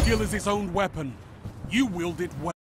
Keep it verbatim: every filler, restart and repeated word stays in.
skill is its own weapon. You wield it well.